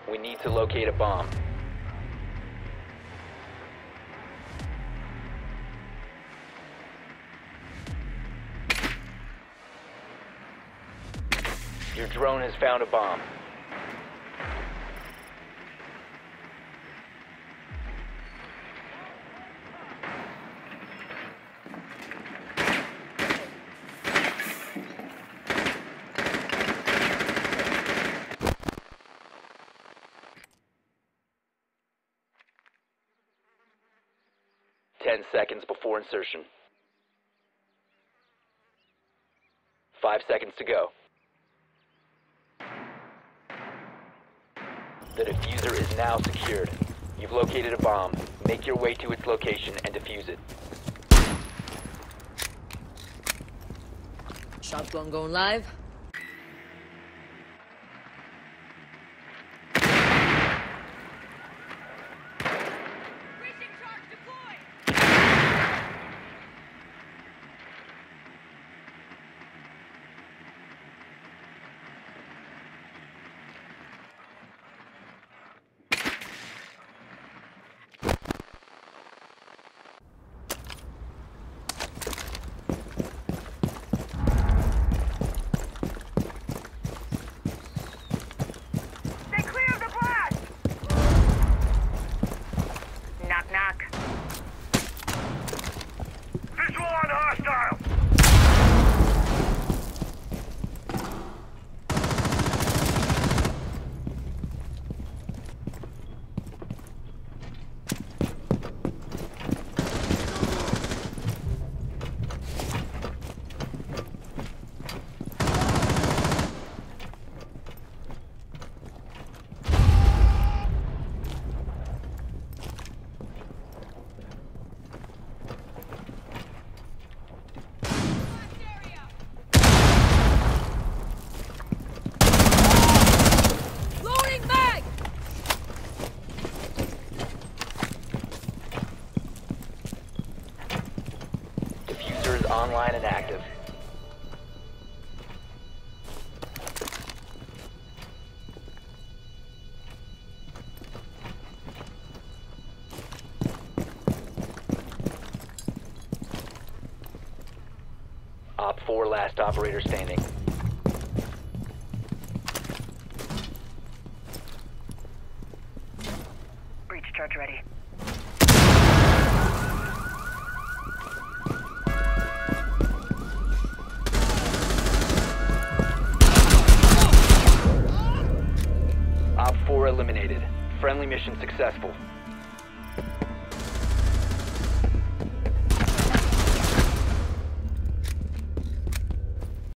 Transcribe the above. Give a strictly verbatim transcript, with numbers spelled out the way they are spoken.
We need to locate a bomb. Your drone has found a bomb. Ten seconds before insertion. Five seconds to go. The diffuser is now secured. You've located a bomb. Make your way to its location and defuse it. Shotgun going live. Online and active. Op four, last operator standing. Breach charge ready. Op four eliminated. Friendly mission successful.